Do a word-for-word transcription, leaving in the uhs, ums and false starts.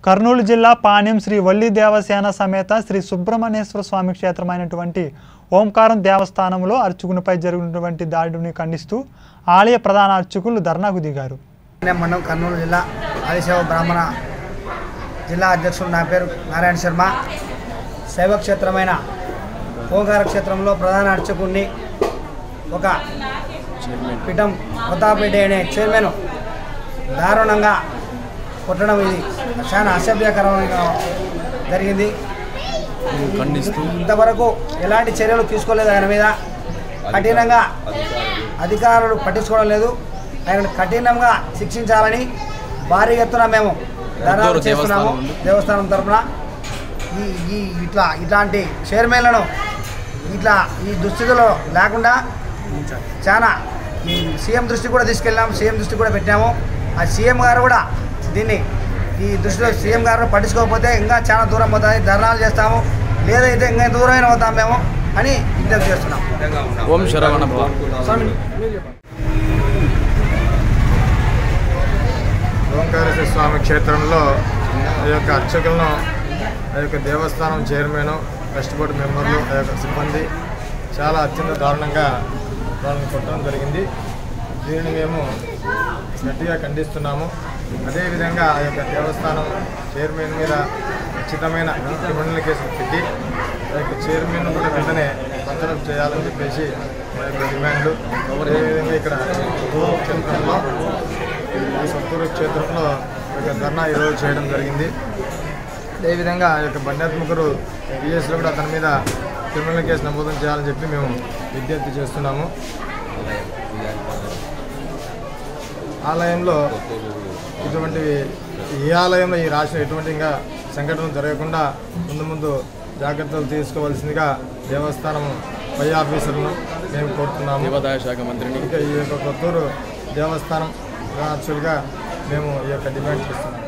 కర్నూలు జిల్లా పాణ్యం శ్రీ వల్లి దేవసేన సమేత శ్రీ సుబ్రహ్మణ్యేశ్వర స్వామి క్షేత్రమైనటువంటి ఓంకారం దేవస్థానంలో అర్చకునిపై జరిగినటువంటి దాడిని ఖండిస్తూ ఆలయ ప్రధాన అర్చకులు ధర్నాకు దిగారు. మనం కర్నూలు జిల్లా ఆదిశైవ బ్రాహ్మణ జిల్లా అధ్యక్షుడు నా పేరు నారాయణ శర్మ. శైవ క్షేత్రమైన ఓంకార క్షేత్రంలో ప్రధాన అర్చకుడిని ఒక పీఠం కొత్తపేట అనే చైర్మన్ దారుణంగా కొట్టడం ఇది చాలా అసభ్యకరమైన జరిగింది. ఇంతవరకు ఎలాంటి చర్యలు తీసుకోలేదు. ఆయన మీద కఠినంగా అధికారులు పట్టించుకోవడం లేదు. ఆయన కఠినంగా శిక్షించాలని భారీ ఎత్తున మేము ధర్నాలు చేస్తున్నాము. దేవస్థానం తరఫున ఈ ఈ ఇట్లా ఇట్లాంటి చైర్మన్లను ఇట్లా ఈ దుస్థితిలో లేకుండా చాలా ఈ సీఎం దృష్టి కూడా తీసుకెళ్ళాము. సీఎం దృష్టి కూడా పెట్టాము. ఆ సీఎం గారు కూడా దీన్ని ఈ దృష్టిలో సీఎం గారు పట్టించుకోకపోతే ఇంకా చాలా దూరం పోతుంది. ధర్నాలు చేస్తాము, లేదైతే ఇంకా దూరమైన పోతాం మేము అని విజ్ఞప్తి చేస్తున్నాం. ఓం శరవణ ఓంకారేశ్వర స్వామి క్షేత్రంలో ఆ యొక్క అర్చకులను, ఆ యొక్క దేవస్థానం చైర్మన్, ట్రస్ట్ బోర్డు మెంబర్లు, ఆ యొక్క సిబ్బంది చాలా అత్యంత దారుణంగా వాళ్ళని కొట్టడం జరిగింది. దీనిని మేము గట్టిగా ఖండిస్తున్నాము. అదేవిధంగా ఆ యొక్క దేవస్థానం చైర్మన్ మీద ఖచ్చితమైన క్రిమినల్ కేసు పెట్టి ఆ యొక్క చైర్మన్ కూడా వెంటనే బర్తరఫ్ చేయాలని చెప్పేసి మా యొక్క డిమాండ్లు. అదేవిధంగా ఇక్కడ క్షేత్రంలో ఈ సత్తూరు క్షేత్రంలో ఒక ధర్నా ఈరోజు చేయడం జరిగింది. అదేవిధంగా ఆ యొక్క బండాత్మకుడు పిఎస్లో కూడా అతని మీద క్రిమినల్ కేసు నమోదు చేయాలని చెప్పి మేము విజ్ఞప్తి చేస్తున్నాము. ఆలయంలో ఇటువంటి ఏ ఆలయంలో ఈ రాష్ట్రం ఎటువంటి ఇంకా సంఘటనలు జరగకుండా ముందు ముందు జాగ్రత్తలు తీసుకోవాల్సిందిగా దేవస్థానం పై ఆఫీసర్లను మేము కోరుతున్నాము. దేవాదాయ శాఖ మంత్రిని ఇంకా ఈ యొక్క కొత్తూరు దేవస్థానం అర్చకులుగా మేము ఈ యొక్క డిమాండ్ చేస్తున్నాము.